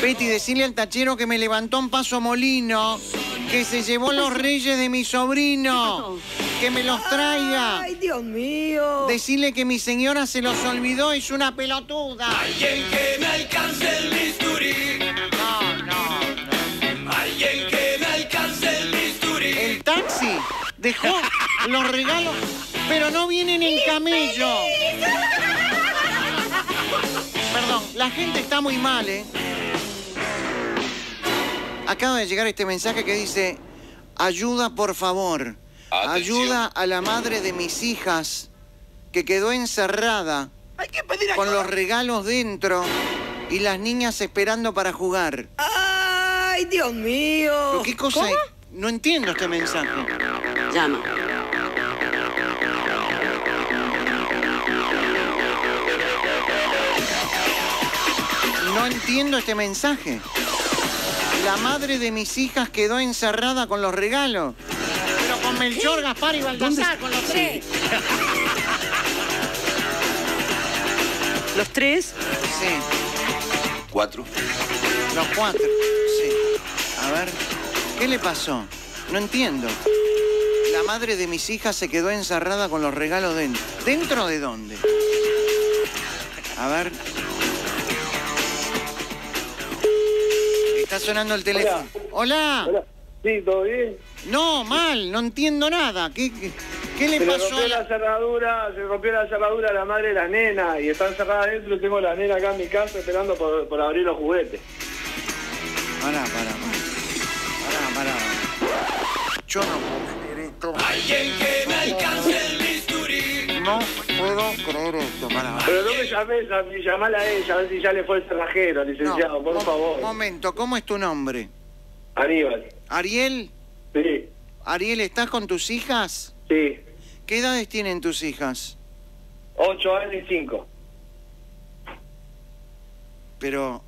Betty, decirle al tachero que me levantó un paso molino, que se llevó los reyes de mi sobrino, que me los traiga. ¡Ay, Dios mío! Decirle que mi señora se los olvidó, es una pelotuda. Alguien que me alcance el bisturí. No. Alguien que me alcance el bisturí. El taxi dejó los regalos, pero no vienen en camello. Perdón, la gente está muy mal, ¿eh? Acaba de llegar este mensaje que dice: ayuda, por favor. Atención. Ayuda a la madre de mis hijas que quedó encerrada Hay que pedir con ayuda. los regalos dentro y las niñas esperando para jugar. ¡Ay, Dios mío! ¿Pero qué cosa es? No entiendo este mensaje. Llama. No entiendo este mensaje. La madre de mis hijas quedó encerrada con los regalos. Pero con Melchor, Gaspar y Baltasar, con los tres. ¿Los tres? Sí, 4. los cuatro. Sí. A ver, ¿qué le pasó? No entiendo. La madre de mis hijas se quedó encerrada con los regalos dentro. ¿Dentro de dónde? A ver. Está sonando el teléfono. Hola. Hola. Sí, ¿todo bien? No, mal, no entiendo nada. ¿Qué le Se pasó rompió a la... la cerradura, se rompió la cerradura a la madre de las nenas y está encerrada adentro. Tengo a la nena acá en mi casa esperando por abrir los juguetes. Pará. Yo no puedo creer esto. Alguien que me alcance el bisturí. No puedo creer esto. Pará. Pero no me llames, llamala a ella, a ver si ya le fue el cerrajero, licenciado, por favor. Momento, ¿cómo es tu nombre? Aníbal. ¿Ariel? Sí, Ariel, ¿estás con tus hijas? sí. ¿Qué edades tienen tus hijas? 8 años y 5. Pero,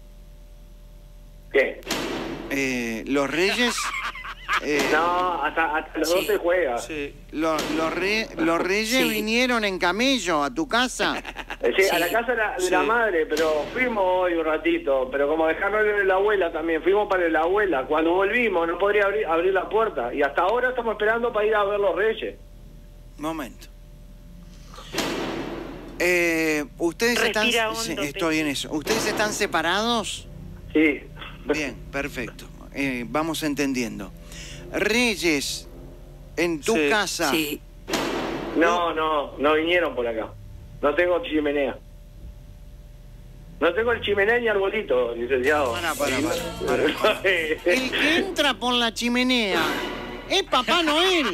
¿Qué? los reyes... No, hasta los 12 juega. Sí. los reyes Sí. vinieron en camello a tu casa. Sí, a la casa de la madre, pero fuimos hoy un ratito, pero como dejaron de la abuela también, fuimos para la abuela. Cuando volvimos no podría abrir la puerta y hasta ahora estamos esperando para ir a ver los reyes. Momento. ¿Ustedes Respira están... hondo, Sí, estoy en eso. ¿Ustedes están separados? Sí. Bien, perfecto. Vamos entendiendo. Reyes, en tu Sí. casa... Sí. No vinieron por acá. No tengo chimenea. No tengo el chimenea ni arbolito, licenciado. Para. El que entra por la chimenea es Papá Noel.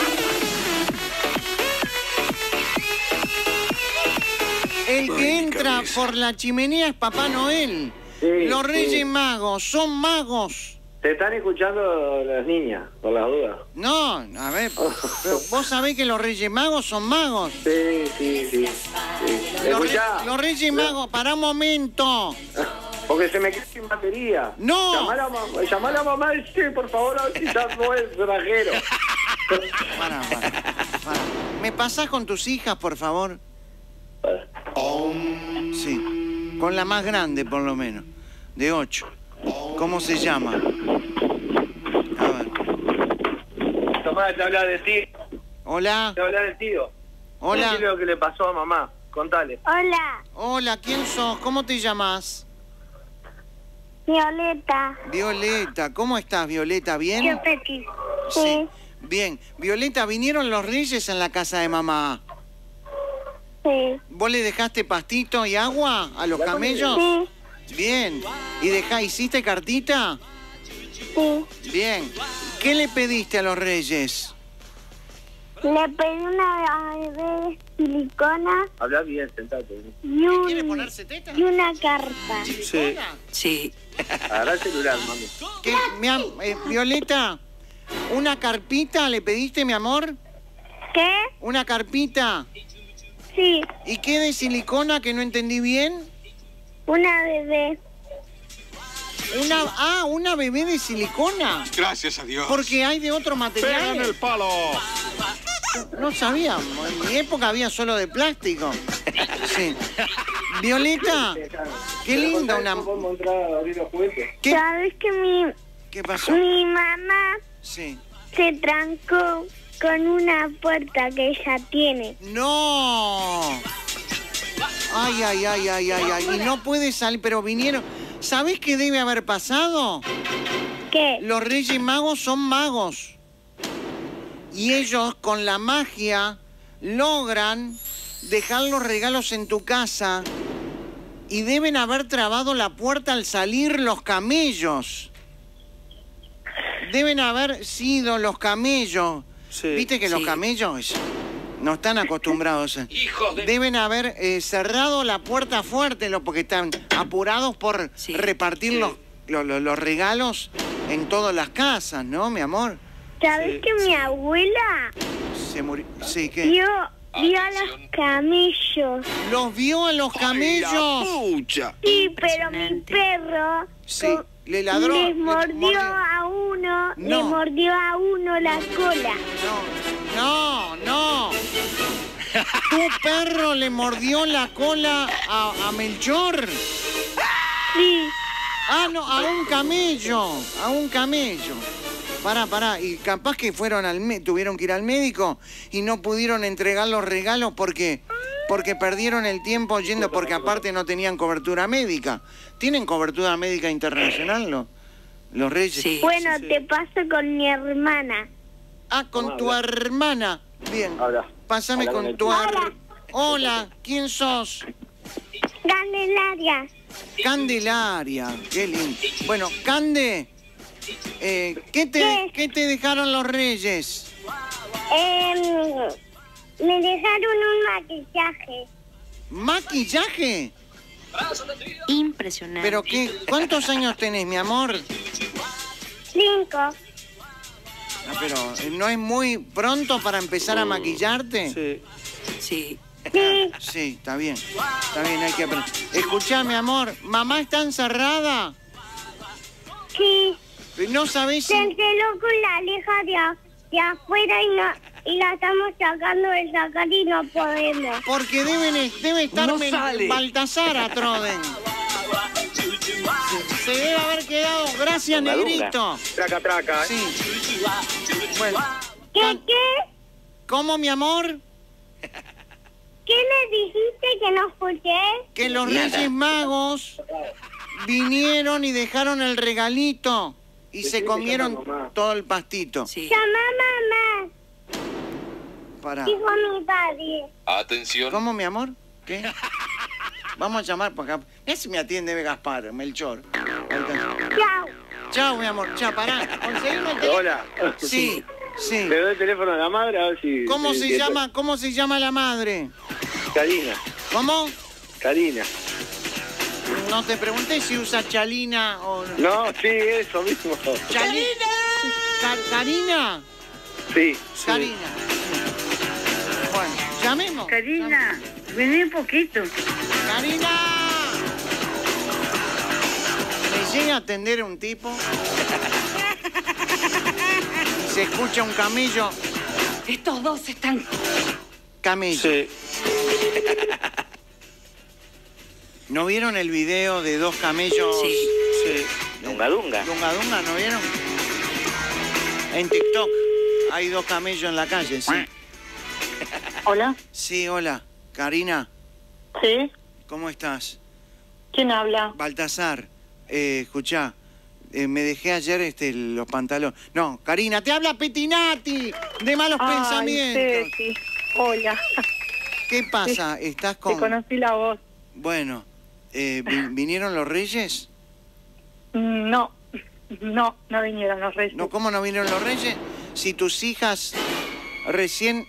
El que entra por la chimenea es Papá Noel. Sí, Los Reyes sí. Magos son magos. Te están escuchando las niñas, por las dudas. No, a ver, pero vos sabés que los Reyes Magos son magos. Sí. Escuchá. Los Reyes Magos, para un momento. Porque se me queda sin batería. No. Llamá a la mamá y sí, por favor, a ver si ya no es cerrajero. Para. ¿Me pasás con tus hijas, por favor? Sí, con la más grande, por lo menos, de 8. ¿Cómo se llama? A ver. Tomá, te habla de ti. Hola. Te habla del tío. Hola. Decile lo que le pasó a mamá. Contale. Hola, Hola, ¿quién sos? ¿Cómo te llamas? Violeta. Violeta. ¿Cómo estás, Violeta? ¿Bien? Yo Petit. Sí, Bien. Violeta, ¿vinieron los reyes en la casa de mamá? sí, ¿Vos le dejaste pastito y agua a los camellos? sí, Bien. ¿Y hiciste cartita? sí. Bien. ¿Qué le pediste a los reyes? Le pedí una bebé de silicona Habla bien, sentate. ¿Quiere ponerse teta? y una carpa. Sí. Sí. Agarrá el celular, mami. ¿Qué, Violeta, una carpita le pediste, mi amor? ¿Qué? ¿Una carpita? Sí, ¿Y qué de silicona que no entendí bien? una bebé. Una bebé de silicona. Gracias a Dios. Porque hay de otro material. palo. No sabía. En mi época había solo de plástico. Sí. Violeta, qué linda una... ¿No podemos entrar a abrir los juguetes? ¿Qué? ¿Sabes que ¿Qué pasó? mi mamá Sí. se trancó con una puerta que ella tiene? ¡No! Ay, ay, ay, ay, ay, ay. Y no puede salir, pero vinieron... ¿Sabés qué debe haber pasado? ¿Qué? Los Reyes Magos son magos. Y ellos, con la magia, logran dejar los regalos en tu casa y deben haber trabado la puerta al salir los camellos. Deben haber sido los camellos. Sí. Viste que los camellos no están acostumbrados. ¡Hijos de... Deben haber cerrado la puerta fuerte porque están apurados por repartir los regalos en todas las casas, ¿no, mi amor? ¿Sabes que mi abuela Se murió. Sí, ¿qué? vio a los camellos? ¿Los vio a los camellos? ¡Pucha! Sí, pero mi perro Sí, le ladró. les mordió a uno, No. le mordió a uno la cola. No, no. ¿Tu perro le mordió la cola a Melchor? Sí, Ah, no, a un camello. A un camello. Pará. Y capaz que fueron tuvieron que ir al médico y no pudieron entregar los regalos porque perdieron el tiempo yendo, porque aparte no tenían cobertura médica. ¿Tienen cobertura médica internacional los Reyes? Sí. bueno, te paso con mi hermana. Ah, con tu hermana. Bien. Habla. Pásame Habla con con tu el- hermana. Hola, ¿quién sos? Candelaria. Candelaria. Qué lindo. Bueno, Cande, ¿qué te dejaron los Reyes? Me dejaron un maquillaje. ¿Maquillaje? Impresionante. ¿Pero qué? ¿Cuántos años tenés, mi amor? 5. Ah, pero ¿no es muy pronto para empezar a maquillarte? Sí. Sí. Sí, Sí, está bien. Está bien, hay que aprender. Escuchá, mi amor, ¿mamá está encerrada? sí. No sabés Se si... enceló con la leja de afuera y la estamos sacando de sacar y no podemos. Porque debe estar No sale. Baltasar a Troden. Se debe haber quedado. Gracias, negrito. Traca, traca. Sí. Bueno. ¿Qué? ¿Cómo, mi amor? ¿Qué le dijiste que no escuché? Que los Reyes Magos vinieron y dejaron el regalito y se comieron todo el pastito. Sí. Llama mamá, Pará. dijo mi padre. Atención. ¿Cómo, mi amor? ¿Qué? Vamos a llamar por acá. Ese me atiende Gaspar, Melchor. Chao. Chao, mi amor. Chao, pará. ¿Conseguimos el teléfono? Hola. Sí, sí. Le doy el teléfono a la madre a ver si... ¿Cómo si- se si- llama? ¿Cómo se llama la madre? Karina. ¿Cómo? Karina. No te pregunté si usa chalina o... No, sí, eso mismo. ¡Chalina! ¿Karina? Sí. Karina. Bueno, llamemos. Karina, vení un poquito. ¡Karina! Me llega a atender un tipo y se escucha un camello. Estos dos están... Camello. Sí. ¿No vieron el video de dos camellos? Sí. Sí. Dunga, dunga. Dunga Dunga, ¿no vieron? En TikTok hay dos camellos en la calle, sí. Hola, Sí, hola. Karina, ¿sí? ¿cómo estás? ¿Quién habla? Baltasar, escuchá, me dejé ayer los pantalones. No, Karina, te habla Petinati, de malos pensamientos. Sí, hola. ¿Qué pasa? ¿Estás Te con...? conocí la voz. Bueno, ¿vinieron los Reyes? No vinieron los reyes. No, ¿cómo no vinieron los Reyes? Si tus hijas, recién,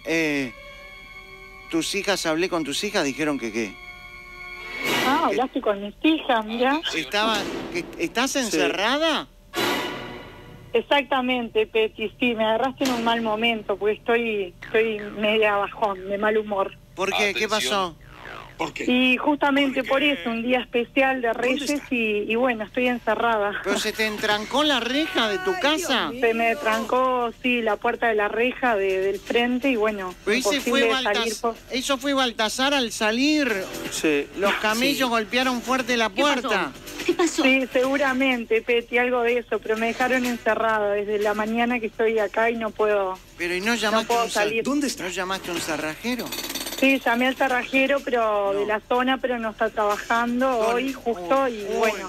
hablé con tus hijas, dijeron que qué. Ah, hablaste con mis hijas, mira. ¿Estás encerrada? Exactamente, Peti, sí, me agarraste en un mal momento, porque estoy media bajón, de mal humor. ¿Por qué? ¿Qué Atención. pasó? ¿Por qué? Y justamente por eso, un día especial de Reyes y bueno, estoy encerrada. ¿Pero se te entrancó la reja de tu casa? Se me trancó, sí, la puerta de la reja del frente y bueno, Pero ese imposible fue salir por... Eso fue Baltasar al salir. Sí. Los camellos golpearon fuerte la puerta. ¿Qué pasó? Sí, seguramente, Peti, algo de eso, pero me dejaron encerrada desde la mañana que estoy acá y no puedo... Pero ¿y no llamaste puedo a un salir. ¿Dónde está? ¿No llamaste a un cerrajero? Sí, llamé al cerrajero, pero de la zona, pero no está trabajando hoy justo y bueno,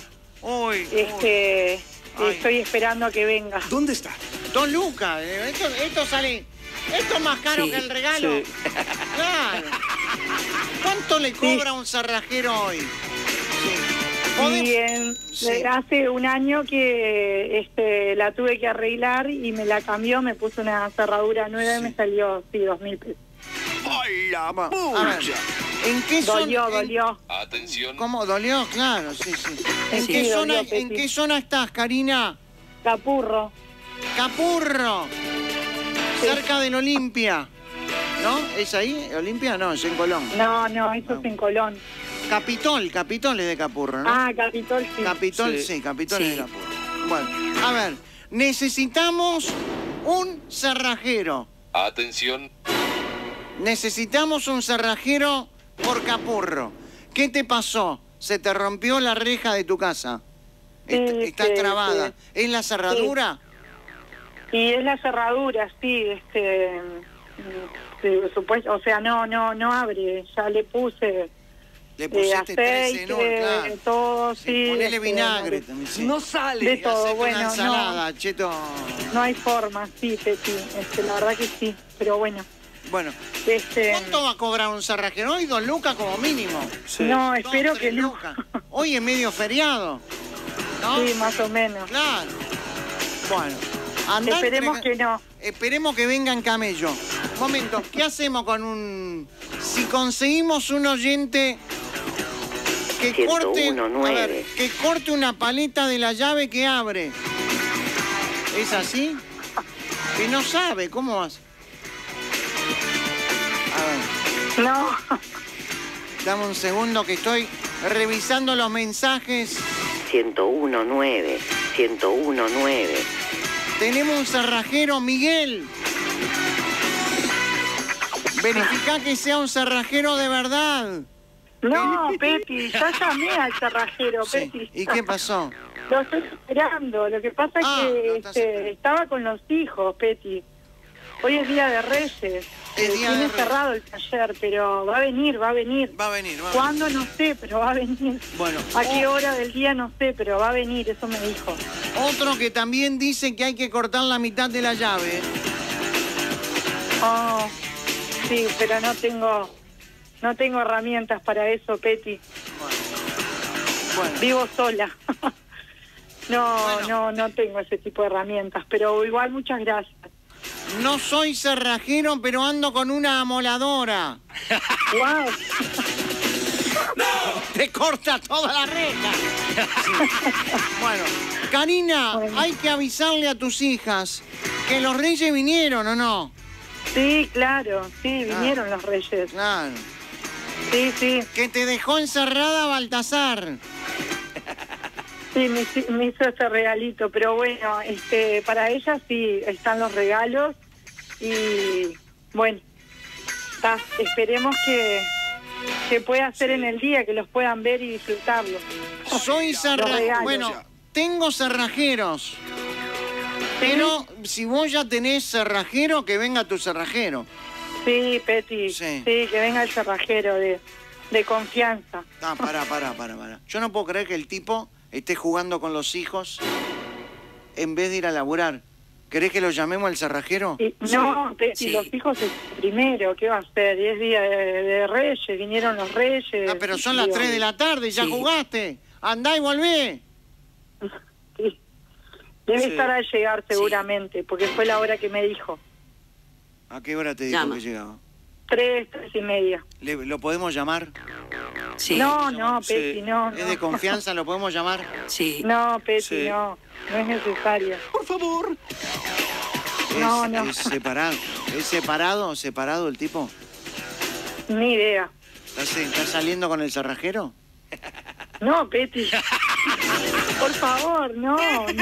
estoy esperando a que venga. ¿Dónde está? 2 lucas. Esto sale... Esto es más caro que el regalo. Sí. Claro. ¿Cuánto le cobra un cerrajero hoy? Y Sí. hace un año que la tuve que arreglar y me la cambió, me puso una cerradura nueva y me salió, 2.000 pesos. ¡Ay, la A ver, pucha! ¿en qué zona? Dolió. Atención. ¿Cómo? ¿Dolió? Claro, sí. ¿En, Sí, qué zona, dolió, Peti. ¿En qué zona estás, Karina? Capurro. Capurro. Cerca del Olimpia. ¿No? ¿Es ahí? ¿Olimpia? No, es en Colón. No, eso es en Colón. Capitol es de Capurro, ¿no? Ah, Capitol, sí. Capitol, sí, Capitol es de Capurro. Bueno, a ver, necesitamos un cerrajero. Atención. Necesitamos un cerrajero por Capurro. ¿Qué te pasó? ¿Se te rompió la reja de tu casa? Está trabada. sí. ¿Es la cerradura? Y es la cerradura, sí, supuesto, o sea, no abre, ya le puse Le pusiste 3 en aceite, 1, claro. todo, sí. Ponele vinagre también, sí. No sale. De todo, Hacete bueno, una ensalada, cheto. no hay forma, sí, Peti, la verdad que sí, pero bueno. Bueno, ¿cuánto va a cobrar un cerrajero? Hoy 2 lucas como mínimo. Sí. No, 2, espero 3 que no. lucas. Hoy es medio feriado, ¿no? Sí, más o menos. Claro. Bueno, andá Esperemos que no. Esperemos que venga en camello. Momento, ¿qué hacemos con un... Si conseguimos un oyente que corte... A ver, que corte una paleta de la llave que abre. ¿Es así? Que no sabe, ¿cómo vas? A ver, No, dame un segundo que estoy revisando los mensajes. 101.9, 101.9. Tenemos un cerrajero, Miguel. Verificá que sea un cerrajero de verdad. no, Peti, ya llamé al cerrajero, Sí. Peti. ¿Y qué pasó? Lo estoy esperando, lo que pasa es Ah, que lo estás esperando. estaba con los hijos, Peti. Hoy es Día de Reyes. Es Día de Tiene Reyes. cerrado el taller, pero va a venir. Va a venir, ¿Cuándo? No sé, pero va a venir. Bueno, ¿A qué hora del día? No sé, pero va a venir, eso me dijo. otro que también dice que hay que cortar la mitad de la llave. Oh, sí, pero no tengo herramientas para eso, Peti. Bueno, Vivo sola. Bueno. No tengo ese tipo de herramientas, pero igual muchas gracias. no soy cerrajero, pero ando con una amoladora. Wow. Te corta toda la reja. Bueno, Karina, Bueno. hay que avisarle a tus hijas que los reyes vinieron, ¿o no? Sí, claro, sí, vinieron los Reyes. Claro. Sí. Que te dejó encerrada Baltasar. Sí, me hizo ese regalito, pero bueno, para ella sí están los regalos y bueno, esperemos que pueda ser en el día, que los puedan ver y disfrutarlos. Soy Los cerrajero. regalos. Bueno, tengo cerrajeros. Pero si vos ya tenés cerrajero, que venga tu cerrajero. Sí, Peti, Sí. sí, que venga el cerrajero de confianza. Ah, pará. Yo no puedo creer que el tipo esté jugando con los hijos en vez de ir a laburar. ¿Querés que lo llamemos al cerrajero? No, Peti, Sí. los hijos es primero, ¿qué va a ser? Y es día de Reyes, vinieron los Reyes. Ah, pero son las 3 de la tarde, ya Sí. jugaste. Andá y volvé. Sí. Debe Sí. estar al llegar seguramente, porque fue la hora que me dijo. ¿A qué hora te dijo Llama. que llegaba? 3:30. ¿Lo podemos llamar? Sí. No, Sí. Peti, no. ¿Es de confianza? ¿Lo podemos llamar? Sí. No, Peti, Sí. no es necesario. Por favor. No. ¿Es separado? ¿Es separado el tipo? Ni idea. ¿Estás saliendo con el cerrajero? No, Peti. Por favor, no.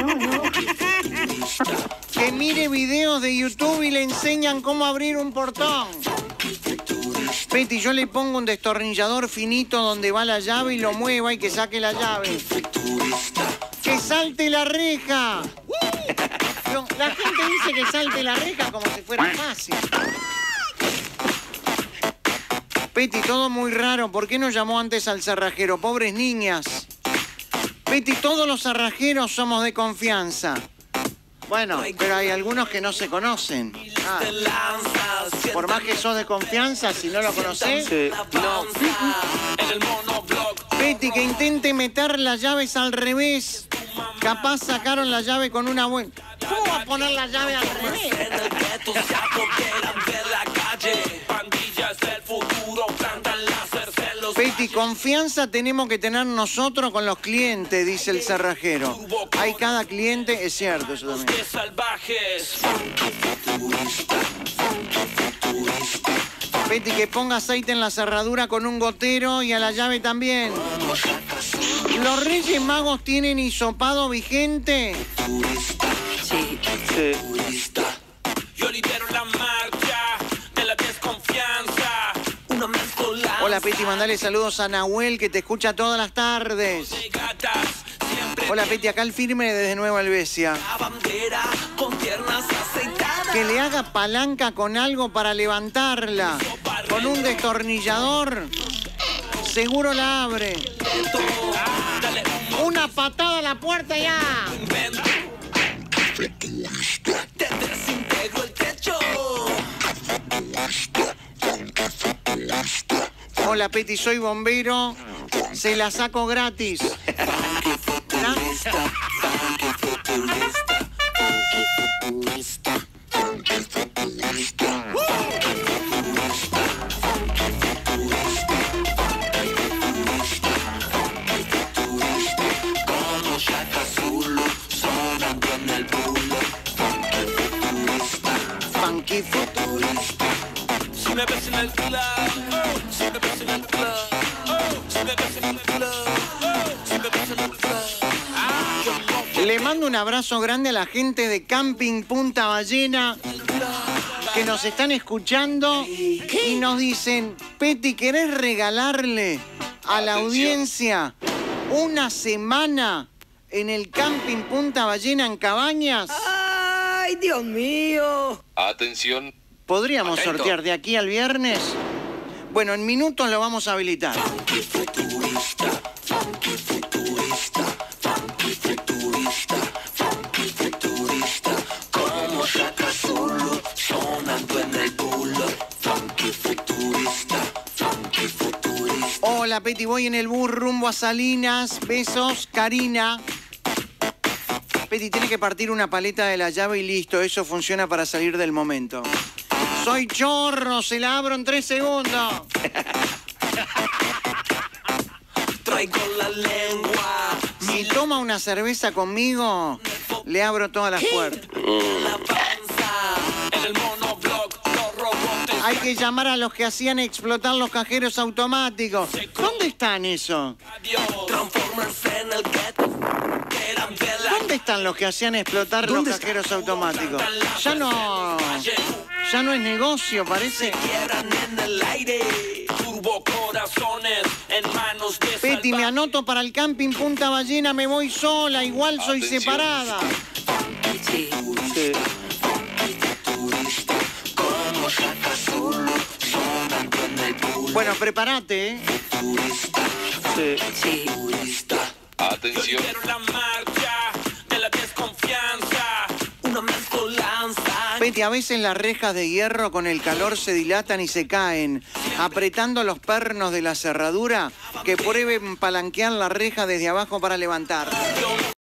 Que mire videos de YouTube y le enseñan cómo abrir un portón. Peti, yo le pongo un destornillador finito donde va la llave y lo mueva y que saque la llave. ¡Que salte la reja! La gente dice que salte la reja como si fuera fácil. Peti, todo muy raro. ¿Por qué no llamó antes al cerrajero? Pobres niñas. Peti, todos los cerrajeros somos de confianza. Bueno, pero hay algunos que no se conocen. Por más que sos de confianza, si no lo conocés, Sí. no. Peti, que intente meter las llaves al revés. Capaz sacaron la llave con una buena... ¿Cómo va a poner la llave al revés? Peti, confianza tenemos que tener nosotros con los clientes, dice el cerrajero. Hay cada cliente, es cierto eso también. Peti, que ponga aceite en la cerradura con un gotero y a la llave también. ¿Los Reyes Magos tienen hisopado vigente? Sí. Sí. Yo lidero la marcha de la desconfianza. Una mezcolanza. Hola Peti, mandale saludos a Nahuel que te escucha todas las tardes. Hola Peti, acá el firme desde Nueva Helvecia. Que le haga palanca con algo para levantarla. Con un destornillador. Seguro la abre. Una patada a la puerta ya. Te desintegro el techo. Hola Peti, soy bombero. Se la saco gratis. Funky futurista. Si me ves en el club, si me ves en el club, si me ves en el club, si me ves en el club. Le mando un abrazo grande a la gente de Camping Punta Ballena que nos están escuchando y nos dicen, Peti, ¿querés regalarle a la audiencia una semana en el Camping Punta Ballena en Cabañas? ¡Ay, Dios mío! Atención. ¿Podríamos sortear de aquí al viernes? Bueno, en minutos lo vamos a habilitar. Como Shaka Zulu, sonando en el bulo. Funky futurista, funky futurista. Hola, Peti, voy en el bus rumbo a Salinas. Besos, Karina. Peti, tiene que partir una paleta de la llave y listo. Eso funciona para salir del momento. Soy chorro, se la abro en 3 segundos. Traigo la lengua. Si toma una cerveza conmigo, le abro todas las puertas. La panza. En el monobloc, los robotes. Hay que llamar a los que hacían explotar los cajeros automáticos. ¿Dónde están eso? Transformers en el ghetto. Eran de la ¿Dónde están los que hacían explotar los cajeros automáticos? Ya no es negocio, parece. quiebran en el aire. Turbo corazones en manos de Peti, me anoto para el Camping Punta Ballena, me voy sola, igual soy Atención. separada. Sí. Sí. como Shaka Zulu, sonando en el bulo. Bueno, prepárate, ¿eh? Sí. Sí. Atención. Pero la marcha de la desconfianza. Una mezcolanza. Peti, a veces las rejas de hierro con el calor se dilatan y se caen. Apretando los pernos de la cerradura, que prueben palanquear la reja desde abajo para levantar.